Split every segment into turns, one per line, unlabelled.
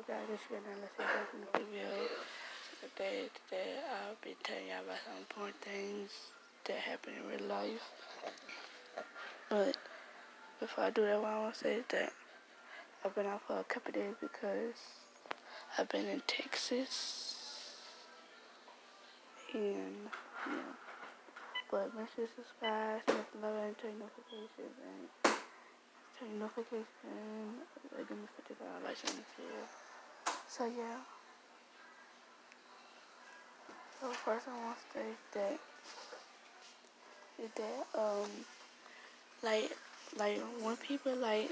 guys, this is let's see back in the video. So today I'll be telling y'all about some important things that happen in real life. But before I do that, what I want to say is that I've been out for a couple days because I've been in Texas. And yeah. But make sure to subscribe, smash the love, and turn notifications, and turn notifications. Give me $50 likes on this video. So yeah. So first I want to say that like when people like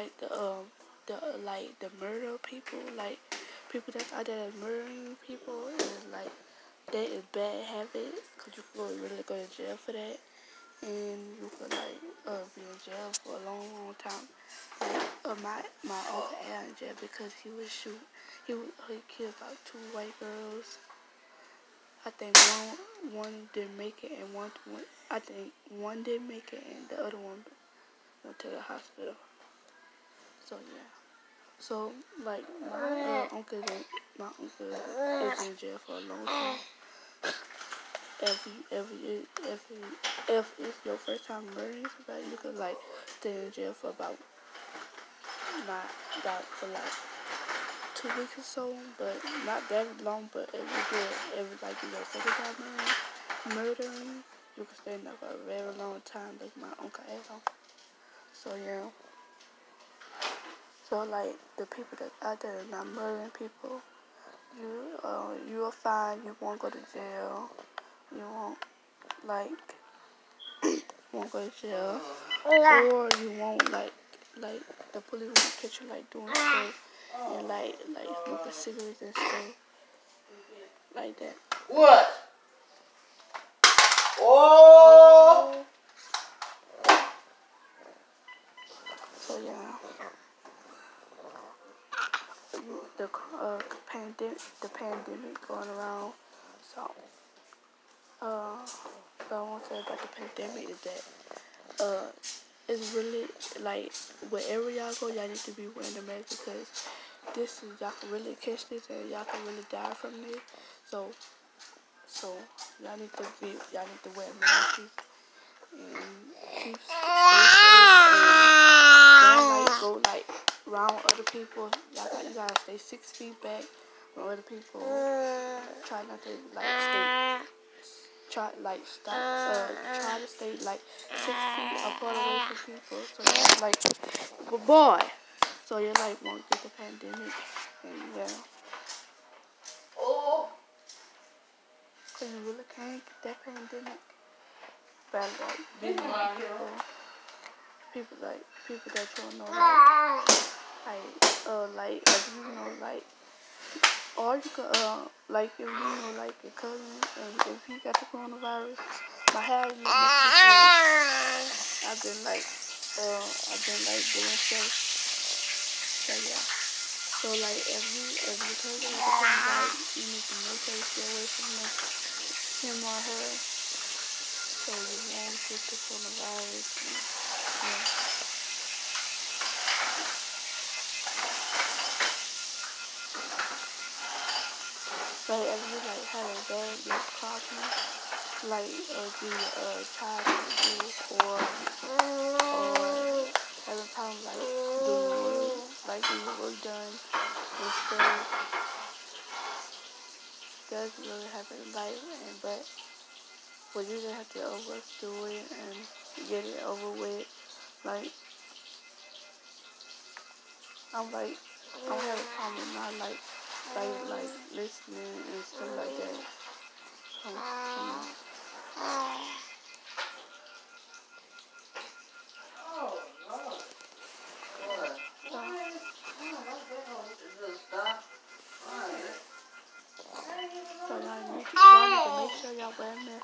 the murder people, like people that's out there murdering people, and like that is bad habit, cause you could really go to jail for that, and you could like be in jail for a long time. Like my uncle Al in jail because he killed about 2 white girls. I think one didn't make it, and I think one didn't make it, and the other one went to the hospital. So yeah. So like my uncle is in jail for a long time. If it's your first time murdering somebody, you could like stay in jail for about for like 2 weeks or so, but not that long. But if you do it like your second time murdering, you can stay in there for a very long time, like my uncle Al. So yeah. So like the people that out there not murdering people, you are fine. You won't go to jail. You won't won't go to jail, or you won't like the police won't catch you like doing stuff and like smoking cigarettes and stuff like that.
What? Oh.
So yeah. The pandemic going around. So what I want to say about the pandemic is that it's really like wherever y'all go, y'all need to be wearing the mask, because y'all can really catch this and y'all can really die from this. So y'all need to wear masks and stay safe, and don't go around other people. You gotta stay 6 feet back from other people. Try not to try to stay 6 feet apart away from people. So but boy. So you won't get the pandemic, and yeah.
Oh.
Cause you really can't get that pandemic. But people that you know if you know or you could if you know your cousin, if he got the coronavirus, my hair is because I've been doing stuff. So yeah. So if you cousin got the coronavirus, you need to make sure you stay away from him or her, so you won't get the coronavirus. Yeah. But if you have a bad lip problem, do your child school, or have a problem doing your work done and stuff, does really happen in life, but you just have to do it and get it over with. I'm having a problem not listening and stuff like that. So y'all need to make sure y'all wear masks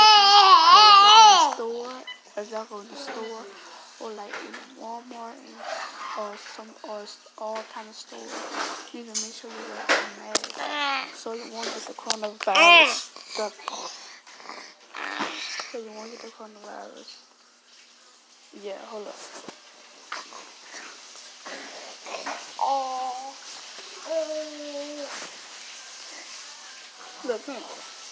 if y'all go to the store, or in Walmart or all kind of stores. You need to make sure you wear a mask so you won't get the coronavirus. So you won't get the coronavirus. Yeah, hold up. Look, come on.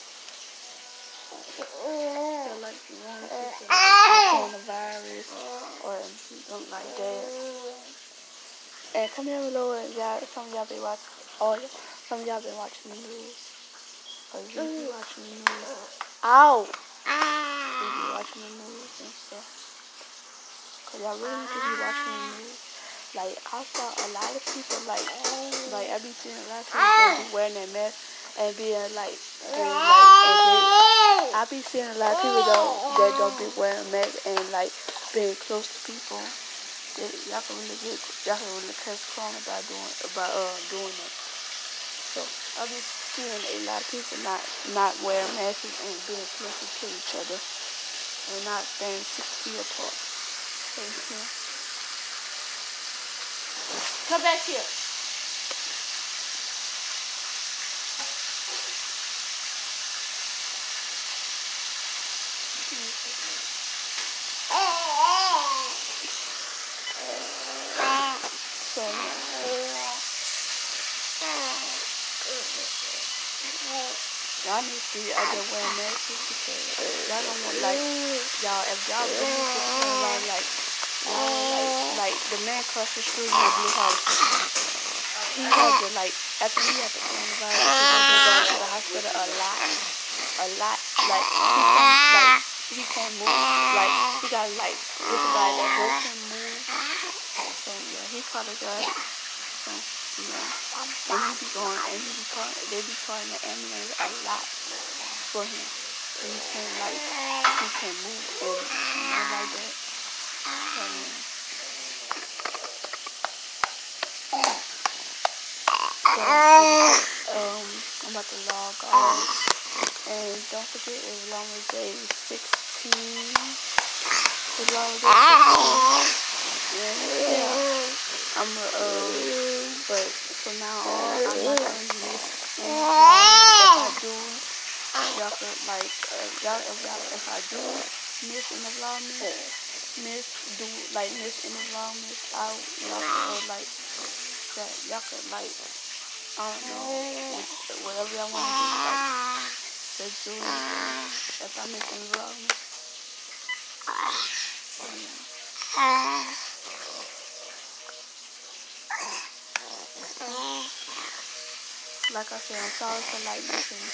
So, like, you want to like coronavirus or something like that. And come here, Lord, y'all. Some of y'all been watching. Some of y'all been watching the news. Cause we be watching the news. Ow! We be watching the news and stuff. Cause y'all really need to be watching the news. Like, I saw a lot of people, like I be seeing a lot of people be wearing their mask and being like, I be seeing a lot of people that don't be wearing masks and like being close to people. Y'all can really catch corona by doing that. So I be seeing a lot of people not wearing masks and being close to each other and not staying 6 feet apart. So yeah. Come back here. So, y'all need to be out there wearing masks because y'all don't want y'all if y'all really just around like the man across the street in the blue house. He had to after he had the coronavirus, he had to go to the hospital a lot. He can't move. Like he got disability that both can move. So yeah, he probably got it. So yeah, and they be calling the ambulance a lot for him. He can't move and like that. So yeah. I'm about to log off. And don't forget, as long as day 16, as long as day 16, yeah, but from now on, I'm not going to miss any vlog. If I do, y'all could, if I do miss in the Vlogmas, miss in the Vlogmas, y'all could, I don't know, whatever y'all want to do, just do it if I miss in the Vlogmas. Like I said, I'm sorry for missing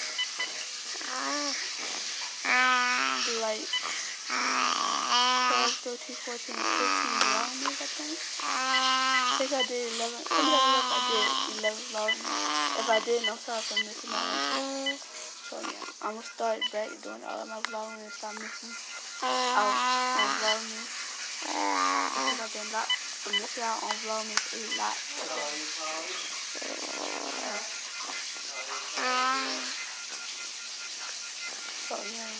12, 13, 14, 15 Vlogmas, I think. I think I did 11. I did 11 Vlogmas. If I didn't, I'm sorry for missing out. So yeah, I'm gonna start back doing all of my vlogging and stop missing out on Vlogmas. Because I've been missing out on Vlogmas a lot. So yeah.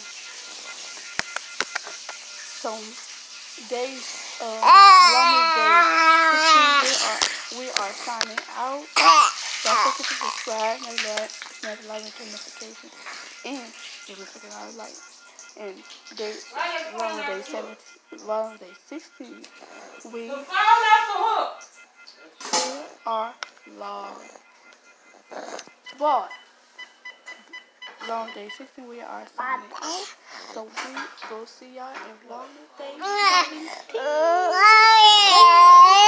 So days Vlogmas day 15, we are signing out. Don't forget to subscribe, smash the like and turn notifications, and give me a like. And Vlogmas day 16, we are live. But Vlogmas day 16, we are signing out. So we will see y'all in Vlogmas day 17.